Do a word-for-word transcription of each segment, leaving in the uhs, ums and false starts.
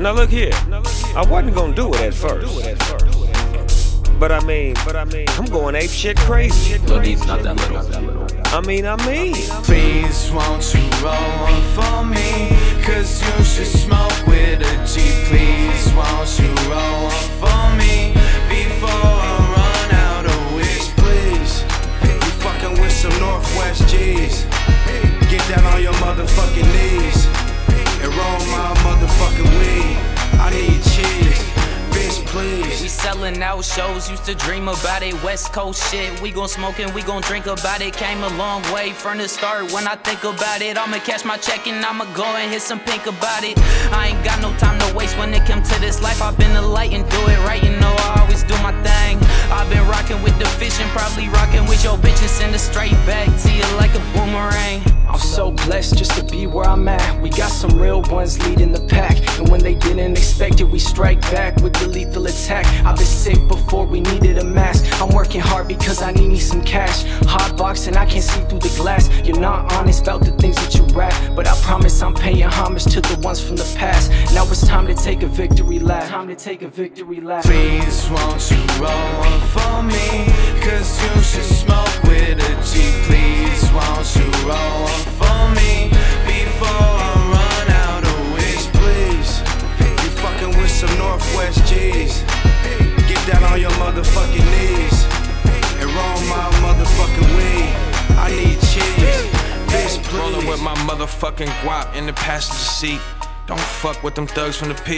Now look here, I wasn't gonna do it at first, but I mean, but I mean, I'm going ape shit crazy. Lil D's not that little. I mean, I mean. Please won't you roll one for me? Cause you should smoke with a G. Please won't you roll one for me? Before I run out of wish, please. You fucking with some Northwest G's. Get down on your motherfucking knees and roll my motherfucking weed. I need cheese, bitch, please. We selling out shows, used to dream about it. West Coast shit, we gon' smoke and we gon' drink about it. Came a long way from the start. When I think about it, I'ma cash my check and I'ma go and hit some pink about it. I ain't got no time to waste when it come to this life. I've been the light and do it right, you know I always do my thing. I've been rocking with the fish and probably rocking with your bitch and send it straight back to you like a boomerang. I'm so blessed just to be where I'm at. We got some real ones leading the pack, and when they didn't expect it, we strike back with the lethal attack. I've been sick before we needed a mask. I'm working hard because I need me some cash. Hot box and I can't see through the glass. You're not honest about the things that you rap, but I promise I'm paying homage to the ones from the past. Now it's time to take a victory lap. Time to take a victory lap. Please won't you roll one for me? Cause you should smoke with a G. Please won't you roll one for me? Before I run out of wish, please. You fucking with some Northwest G's. Get down on your motherfucking knees and roll my motherfucking weed. I need cheese, bitch, please. Rolling with my motherfucking guap in the passenger seat. Don't fuck with them thugs from the P.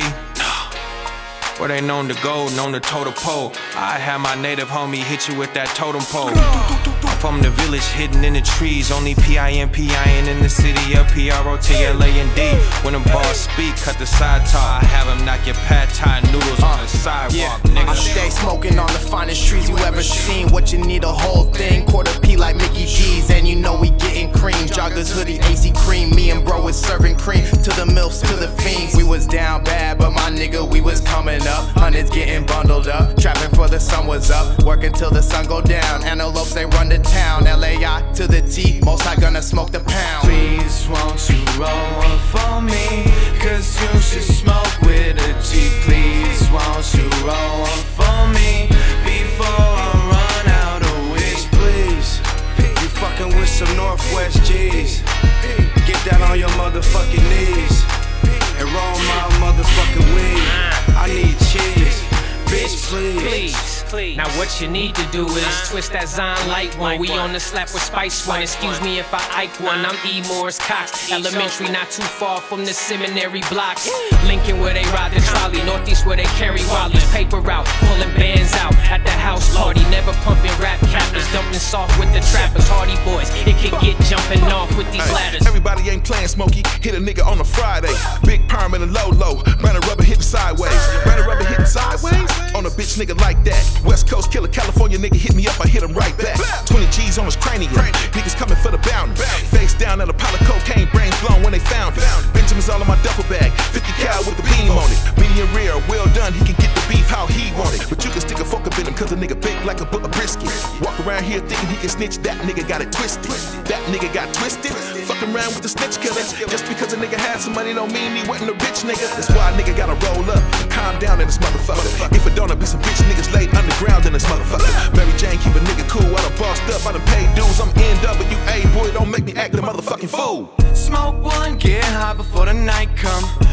Where they known to go, known to toe the pole. I had my native homie hit you with that totem pole. I'm from the village, hidden in the trees. Only P I M P I N in the city of P R O T L A N D. When them bars speak, cut the side talk. I have them knock your pad thai noodles on the sidewalk, yeah. nigga. I stay smoking on the finest trees you ever seen. What you need, a whole thing, quarter P like Mickey D's. And you know we getting cream, joggers, hoodie, A C cream. Me and bro was serving cream to the milfs, to the fiends. We was down bad, but my nigga, we was coming up. Hundreds getting bundled up, trapping for the sun was up, working till the sun go down. Antelopes, they run the town. L A I to the T, most high gonna smoke the pound. Please won't you roll one for me? Cause you should smoke with a G. Please won't you roll one for me? Before I run out of wish, please. You fucking with some Northwest G's. Get down on your motherfucking knees and roll my motherfucking weed. I need cheese, bitch, please. Please. Now what you need to do is twist that Zon light one. We on the slap with Spice One. Excuse me if I Ike one. I'm E. Morris Cox. Elementary not too far from the seminary blocks. Lincoln where they ride the trolley. Northeast where they carry wallies. Paper route, pulling bands out at the house party. Never pumping rap cappers. Dumping soft with the trappers. Hardy boys, it can get jumping off with these ladders. Everybody ain't playing Smokey. Hit a nigga on a Friday. Big perm and a low low. Brand rubber hitting sideways. Brand rubber hitting sideways. On a bitch nigga like that. West Coast killer, California nigga hit me up, I hit him right back. twenty G's on his cranium, niggas coming for the bounty. Face down at a pile of cocaine, brains blown when they found it. Benjamin's all in my duffel bag, fifty cal with the beam on it. Medium rare, well done, he can get the beef how he want it. But you can stick a fork up in him, cause a nigga big like a, a brisket. Walk around here thinking he can snitch, that nigga got it twisted. That nigga got twisted, fuck around with the snitch killer. Just because a nigga had some money don't mean he wasn't a rich nigga. That's why a nigga gotta roll up and calm down in this motherfucker. If it don't, be some bitch niggas laid underground in this motherfucker. Mary Jane keep a nigga cool, I done bossed up, I done paid dues. I'm N W A, boy, don't make me act the motherfucking fool. Smoke one, get high before the night come.